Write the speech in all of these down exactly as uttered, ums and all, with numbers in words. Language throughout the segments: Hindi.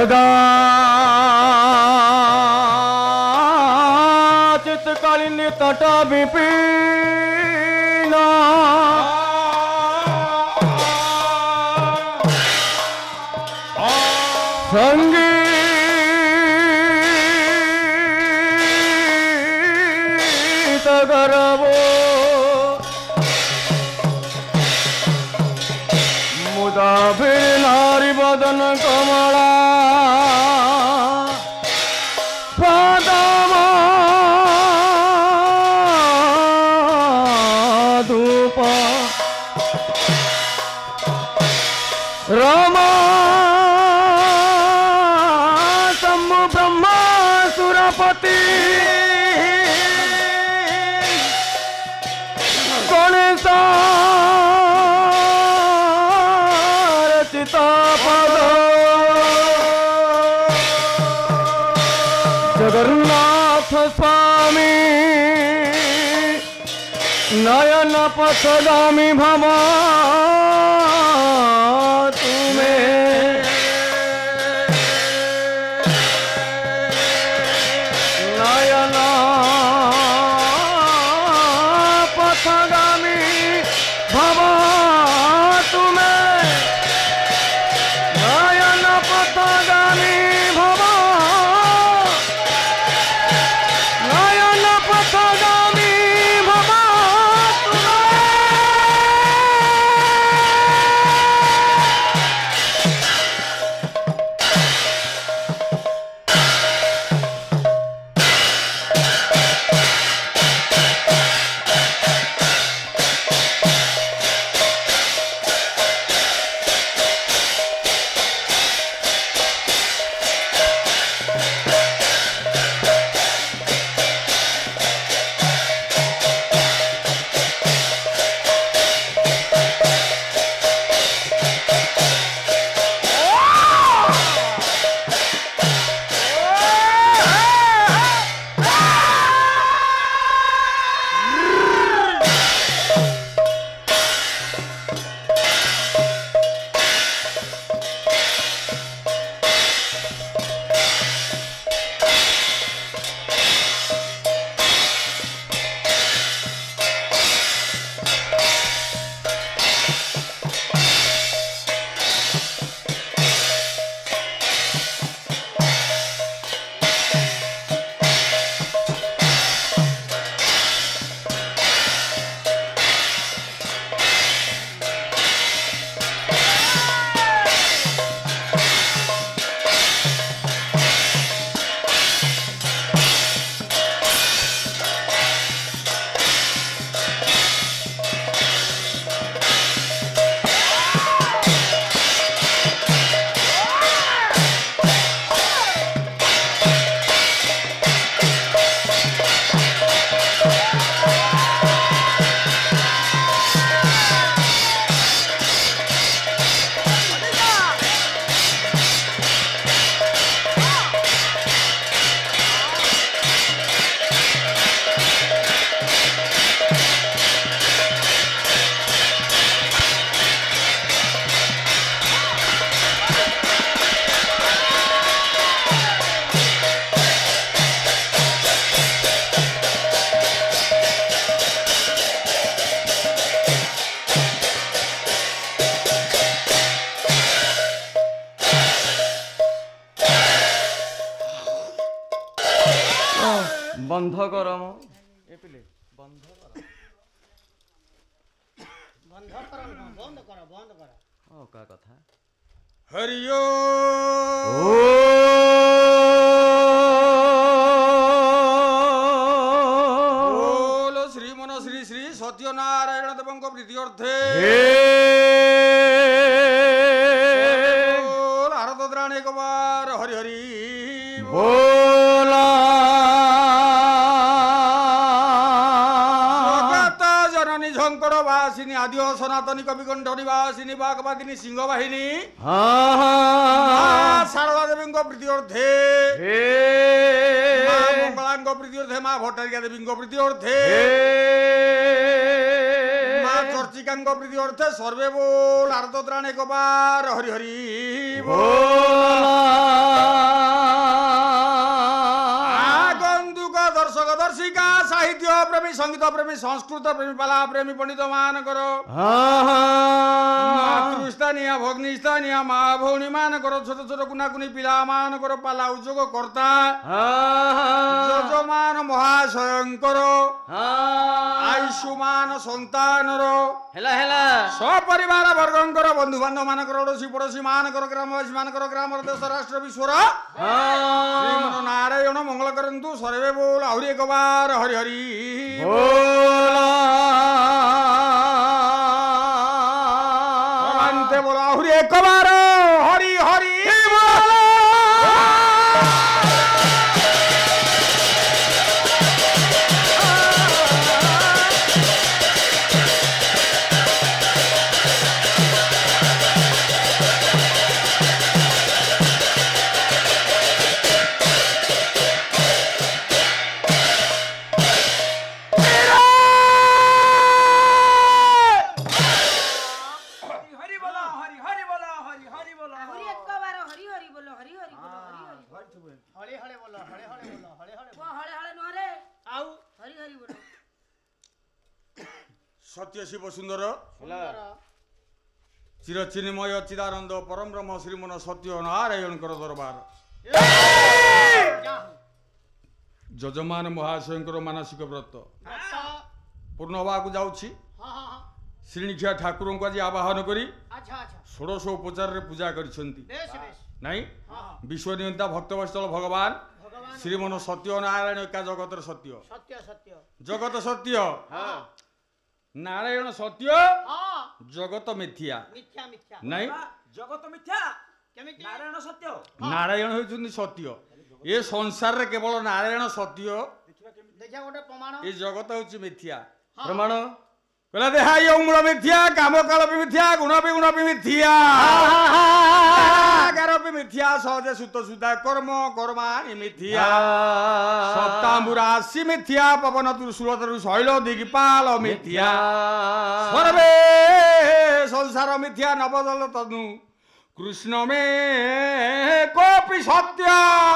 सदा चित्तकालिनी तटा विपीना संगीत करबो मुदा फिर नारी बदन कमला पादमा धूप रमा शंभु ब्रह्मा सुरपति गणेश रचिता पद जगन्नाथ स्वामी नयन पथगामी भवा तुम्हें नयन पथगामी भवा तुम्हें नयन पथगामी भवा नयन पथगामी भवा बंध कर बंध कर बंध कर बंद कर बंद कर ओ का कथा हरिओ बोलो श्री मन श्री श्री सत्यनारायण देवं प्रीत्यर्थे बोल आरत द्राणे कुमार हरि हरि बोला झंकर वासिनी आदि सनातनी कविकंठ निवासिनी बागवादिनी सिंह बाहिनी शारदा देवी प्रीत्यर्थे मंगला प्रीत्यर्थे माँ भट्टारिका देवी प्रीत्यर्थे माँ चर्चिका प्रेमिकांग प्रीति अर्थे सर्वे बोल आरत त्राण एक बार हरि हरि आगंतुक दर्शक दर्शिका साहित्य प्रेमी संगीत प्रेमी संस्कृत प्रेमी पाला प्रेमी पंडित मान करो मातृस्थानीय भग्निस्थानीय मा भौणी मान करो छोट छोट कुना कुनी पिला मान करो पाला उद्योग कर्ता यजमान महाशयंकर आयुष्मान संतान हेला हेला सपरिवार वर्गंकर बंधु बांधव मानकर ओडसी पड़ोसी मानकर ग्रामवासी मानकर ग्राम देश राष्ट्र विश्वर श्रीमन नारायण मंगल करंतु सर्वे बोल आहुरी एक बार हरि हरि बोल बोल आहुरी एक बार हरि हरि सत्य शिव सुंदर चिरचिन्मय चिदानंद परम ब्रह्म श्रीमन सत्य नारायण कर दरबार जजमान महाशयंकर मानसिक व्रत पूर्ण हवा जाऊँगी श्रीनिखिया ठाकुर को आज आवाहन करी षोड़श उपचार पूजा कर विश्वनियंता भक्तवत्सल भगवान श्रीमन सत्य नारायण एका जगतर सत्य जगत सत्य नारायण सत्य जगत मिथ्या नहीं जगत मिथ्या नारायण सत्य नारायण होइछुंदी सत्य ए संसार रे केवल नारायण सत्य देखिया गोटे प्रमाण ए जगत होछि मिथ्या प्रमाण कहला देहा यो मूल मिथ्या काम काल भी मिथ्या गुण भी गुण भी मिथ्या आगर भी मिथ्या सहजे सुत सुधा कर्म कर्माणि मिथ्या सप्तांबुरासि मिथ्या पवन त्रिशूल तरु शैल दिगपाल मिथ्या सर्वे संसार मिथ्या नवदल तनु कृष्ण में कोपि सत्य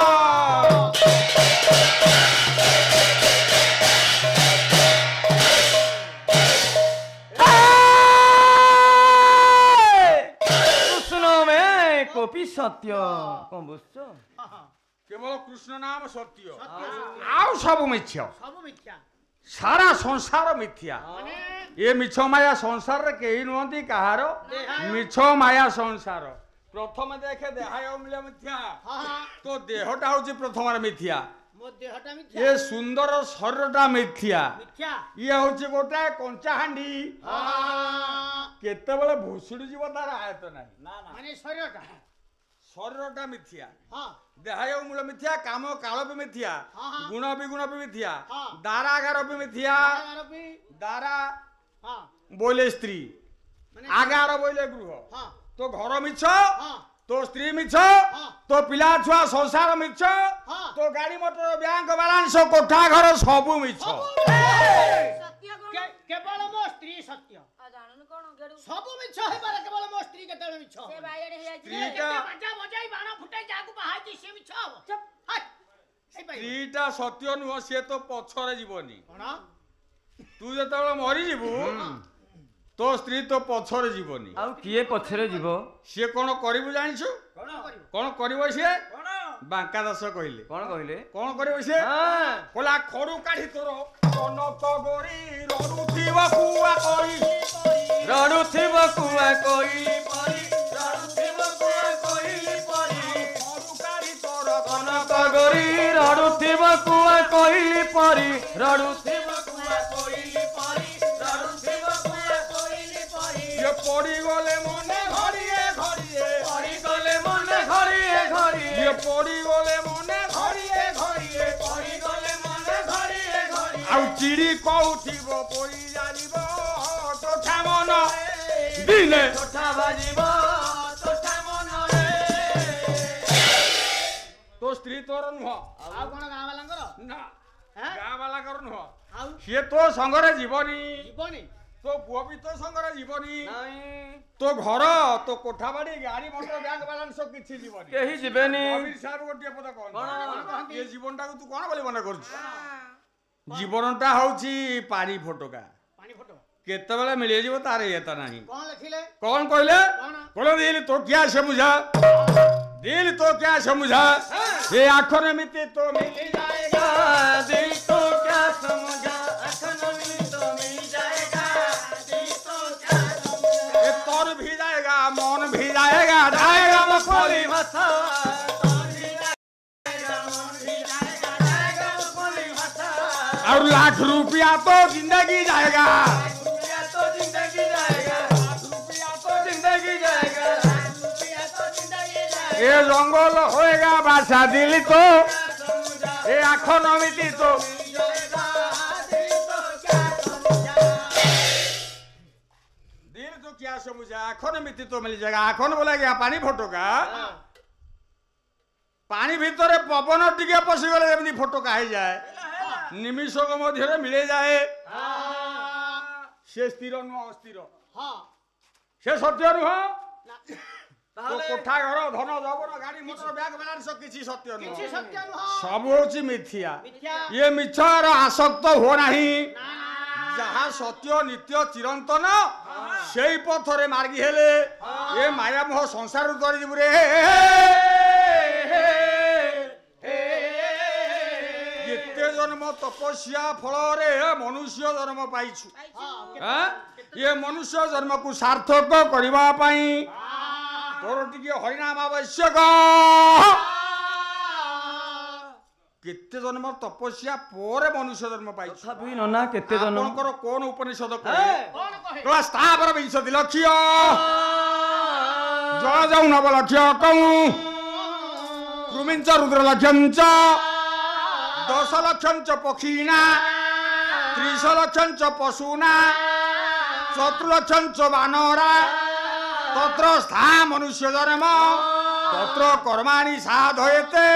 कोपी सत्य कौन बुझছো केवल कृष्ण नाम सत्य आउ सब मिथ्या सब मिथ्या सारा संसार मिथ्या ये मिछ माया संसार रे केही नहंती कहार मिछ माया संसार प्रथम देखे देहाय अमूल्य मिथ्या तो देहटा होची प्रथम मिथ्या मो देहटा मिथ्या ये सुंदर शरीरटा मिथ्या मिथ्या ये होची गोटा कंचा हांडी केते बेले भुसुडी जीव तार आयत नाही ना ना माने शरीरटा शरीरटा मिथ्या हां देहाय मूल मिथ्या काम काल भी मिथ्या गुण भी गुण भी मिथ्या हाँ। दारागार भी मिथ्या आगार भी दारा हां बोले स्त्री माने आगार बोले गृह हां तो घर मिछ हां तो स्त्री मिछ हाँ। तो पिला छुआ संसार मिछ हाँ। तो गाड़ी मोटर बैंक बैलेंस कोठा घर सब मिछ सत्य कोन केवल मो स्त्री सत्य आ जानन कोन गेडू सब मिछ हे बारे केवल मो स्त्री केतळ मिछ से बायडे हे आछि स्त्रीटा बाजा बजाई बाण फुटाई जाकू बाहाई से मिछ चुप हट हे बाई स्त्रीटा सत्य नुह से तो पछरे जीवनी कोन तू जतबेले मरि जीवु तो स्त्री तो पछरे जीवनी आउ किए पछरे जीवो सी कोन करिबु जानिछु कोन करिवो कोन करिवो से कोन बांका दास कहिले कौन कहले कोन करिवो से हां कोला खडु काढी तोर कनक गोरी रडुथिव कुआ कई रडुथिव कुआ कोई परी रडुथिव कुआ कई परी खडु काढी तोर कनक गोरी रडुथिव कुआ कोइली परी रडुथिव कुआ कई परी रडुथिव कुआ कई परी ये पड़ी गले मने घड़िए घड़िए परी गले मने घड़िए घड़िए ये पड़ी गले मने घड़िए घड़िए परी गले मने घड़िए घड़िए आउ चिड़ी कहूथिब पड़ी जानिब तोठा मन दिने तोठा बाजिब तोठा मन रे तो स्त्री तोर नुह आ कोन गां वालांगर ना हैं गाँ वाला कर नुह आउ सी तो संगरे जीवनी जीवनी तो पुओ भी तो संगरे जीवनी नहीं तो घर तो कोठा बाड़ी गाड़ी मोटर बैंक बैलेंस सब किछि जीवनी केही जीवेनी अमीर साहब गोटे पद कोन कोन? ये जीवनटा तू कोन बोली मन करछ जीवनटा होउची पानी फोटका पानी फोटो केतेबेले मिले जीव तार येता नाही कौन लिखिले कौन कहले कौन? कोन दिल तो क्या समझा दिल तो क्या समझा ये आंखों में मिटे तो मिल जाएगा दिल तो क्या समझा अखन में तो मिल जाएगा दिल तो क्या समझा ये तोर भी जाएगा मन भी जाएगा जाएगा मखोली भाषा तोर भी जाएगा मन भी जाएगा जाएगा मखोली भाषा और लाख रुपया तो जिंदगी जाएगा रुपया तो जिंदगी जाएगा रुपया तो जिंदगी जाएगा रुपया तो जिंदगी जाएगा ये जंगल होएगा बासा दिल तो समझा ये आंखों में मिटी तो मिल जाएगा दिल तो क्या समझा दिल तो क्या समझा आंखों में मिटी तो मिल जाएगा आंखों बोला गया पानी फोटका पानी भितर पवन टिके पशि गले जेमि फोटका हो जाए निमिषक मध्य मिले जाए से स्थिर नुह अस्थिर हाँ से सत्य नुह तो ताहले कोठा घर धन जौवन गाड़ी मोटर बैग बैलेंस किछि सत्य नुह किसी सत्य नुह सब होची मिथ्या मिथ्या ये मिछर आसक्त हो नाही जहाँ सत्य नित्य चिरंतन सेई पथरे मार्गी हेले ये माया मोह संसार उतरी जीव रे केते जन्म तपस्या फल रे मनुष्य जन्म पाइछु हाँ ये मनुष्य जन्म को सार्थक करबा पई तोर टिके हरिनाम आवश्यक केते जन्म तपस्या पर मनुष्य जन्म पाइछु तथापि नना केते जन आपनकर कोन उपनिषद कहे कौन कहे क्लास स्थावर विंशति लक्ष्य जल जाऊ नव लक्ष्य कौ कृमिंच रुद्र लक्ष्यंच दश लक्षंच पक्षीणा त्रिश लक्षंच पशूना चतुर्लक्षंच वानरा तत्र स्था मनुष्य जन्म तत्र कर्माणि साधयते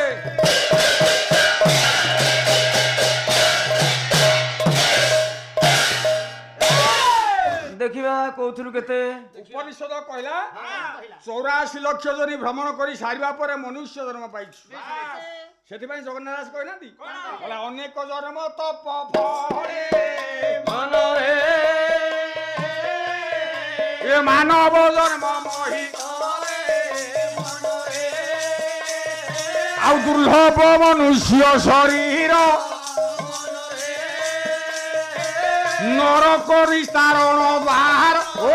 देखिबा कोथुरु केते उपनिषद कहला चौराशी लक्ष जनी भ्रमण करी सारिबा परे मनुष्य जन्म पाइछु सेथिपाई जगन्नाथ दास कहनाती कहला अनेक जन्म तप फळे मन रे ए मानव जन्म मोहि मन रे आउ दुर्लभ मनुष्य शरीर नरक विस्तारण द्वार ओ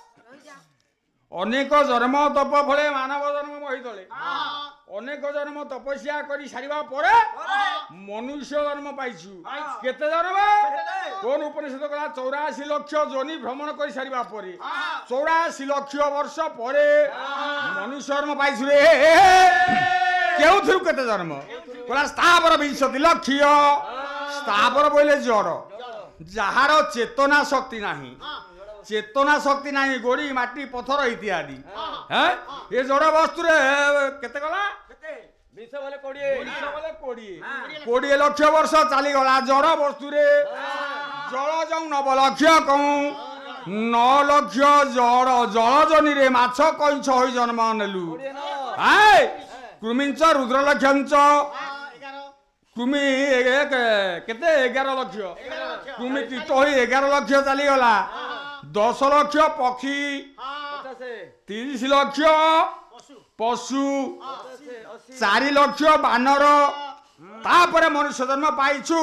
अनेक जन्म तप फळे मानव जन्म मोहि तळे अनेक जन्म तपस्या करी सारिबा परे मनुष्य जन्म पाइछु केते जन्म कोन उपनिषद कला चौराशी लक्ष जोनि भ्रमण करी सारिबा परे चौराशी लक्ष वर्ष परे मनुष्य जन्म पाइछु रे केउथुरु केते जन्म कला स्थावर विंशति लक्ष स्थावर बोले जड़ जहार चेतना शक्ति नाही चेतना शक्ति नाही गोड़ी माटी पत्थर इत्यादि हैं ये जड़ वस्तु रे केते गला बीस बोले कोड़िए कोड़े लक्ष वर्ष चली गला जड़ वस्तु रे जल जाऊ नव लक्ष कहूँ नौ लक्ष जड़ जल जनी रे माछ कइछ होई जन्म नेलु हाय कृमिंच रुद्र लक्षंच कृमि एक केते ग्यारह लक्ष कृमि कीट होई ग्यारह लक्ष चली गला दस लक्ष पक्षी तीस लक्ष पशु चारि लक्ष बानर तापर मनुष्य जन्म पाइछु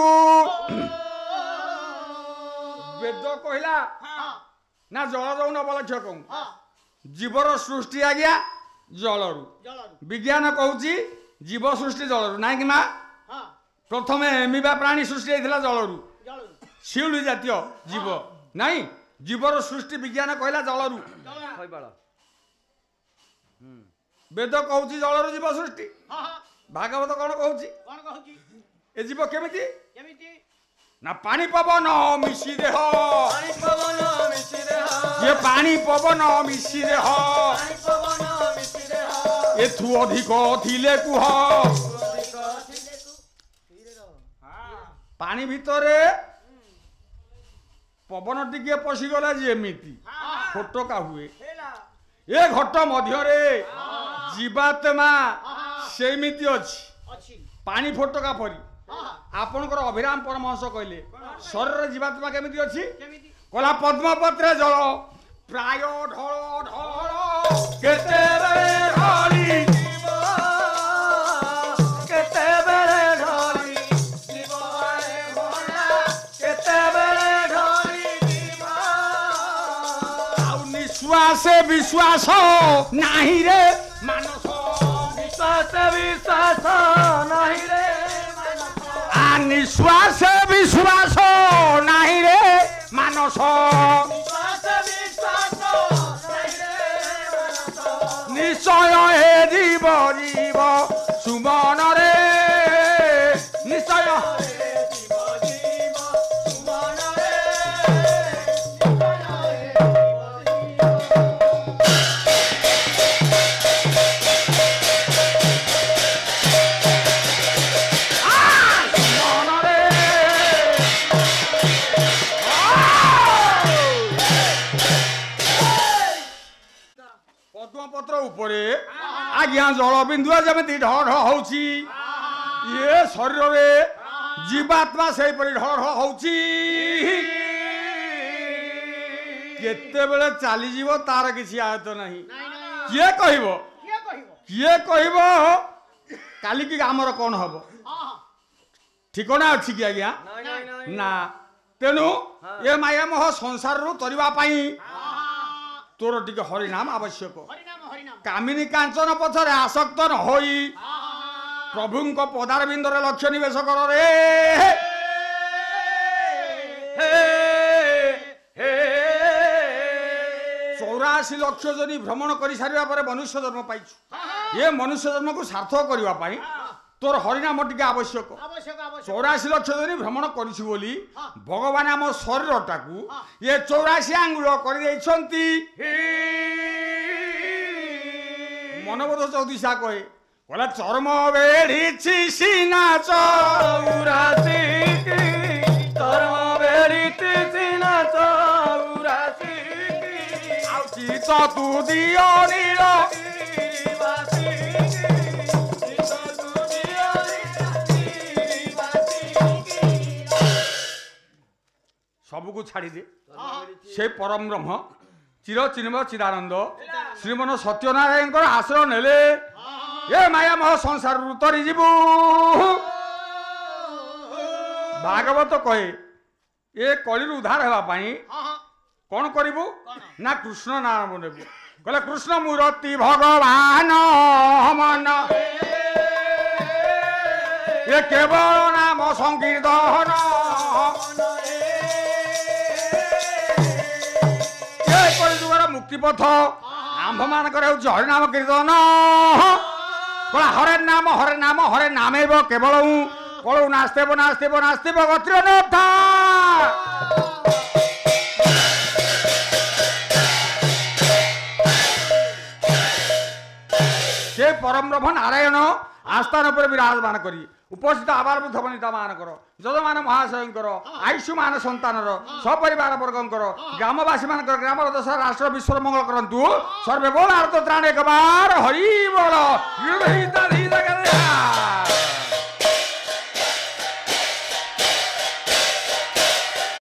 वेद कहला ना जल जाऊ नव लक्ष कहूँ जीवर सृष्टि आज्ञा जलरू विज्ञान कहूची जीव सृष्टि जलरू ना कि माँ प्रथमे एमिबा प्राणी सृष्टि होइथिला जलरू शिउली जातीय जीव नहीं जीवर सृष्टि विज्ञान कहला जलरू वेद कहूची जलरू जीव सृष्टि भागवत कौन कहूची ए जीव केमिति ना पानी पवन मिशी देह पानी पवन मिशी देह ये पानी पवन मिशी देह पानी पवन मिशी देह एथु अधिक थिले कुह पानी भितरे पवन टिके पशिगला जेमिति फोटका हुए ए घट मध्यरे जीवात्मा सेमिति अछि पानी फोटका परी आपनकर अभिराम परमहंस कहले शरीर जीवात्मा केमिति अछि कला पद्मपत्रे जल प्राय ढळ ढळ केते बेले ढाली केते बेले ढाली केते बेले ढाली आउ निश्वास विश्वास नाही रे मानस विश्वास विश्वास नाही रे आ निश्वास विश्वास नाही रे मानस विश्वास विश्वास नाही रे मानस निश्चय हे जीव जीव सुमन रे निश्चय जीव जीव सुमन रे सुमन रे पद्मपत्र उपरे आज्ञा जल बिंदु जमी ढळ ढळ होउची ये शरीर रे जीवात्मा से परी ढळ ढळ होउची केते बेले चली जीव तार किसी आयत नहीं किए कहबो किए कहबो काली की आमर कौन हबो ठिकाना अछि कि आज्ञा ना तेनु ये माया मोह संसार रु तरिबा पई तोर टिके हरि नाम आवश्यक कामिनी कांचन पछरे आसक्त न होई प्रभुंक पदार बिंदरे लक्ष्य निवेश कर रे हे हे चौरासी लक्ष जनी भ्रमण कर सारिबा परे मनुष्य जन्म पाइछु ये मनुष्य जन्म को सार्थक करबा पई तोर हरिनाम टिके आवश्यक चौरासी लक्ष जनी भ्रमण करिछु बोली भगवान आम शरीर टाकू ये चौरासी आंगुल कर देइछंती मनोबोध चौदिशा कहे बोला चर्म बेढ़ी सीना चौरासी धर्म बेरिति सिना चौरासी आउ चित तू दियो नील सबको छाड़ी दे से परम ब्रह्म चिर चिन्मय चिदानंद श्रीमन सत्यनारायण आश्रय नेले ये माया मोह संसार तरी जीवु भागवत कहे ये कली उद्धार हेबा पाई कौन करिबु ना कृष्ण नाम नेबु कहले कृष्ण मूर्ति भगवान मन ये केवल नाम संकीर्तन मुक्ति पथ आंभ मान हरि नाम कीर्तन हरे नाम हरे नाम हरे नाम केवल कलौ नास्तेव नास्तेव नास्तेव गतिर नथा से परम ब्रह्म नारायण आस्थान पर विराजमान करी उपस्थित आबार बुद्ध वनिता मानकर जजमान महाशयकर आयुष्मान संतानर सपरिवार वर्गंकर ग्रामवासी मानकर ग्राम दशा राष्ट्र विश्व मंगल करंतु सर्वे बोल आर्त त्राणे कबार हरि बोल।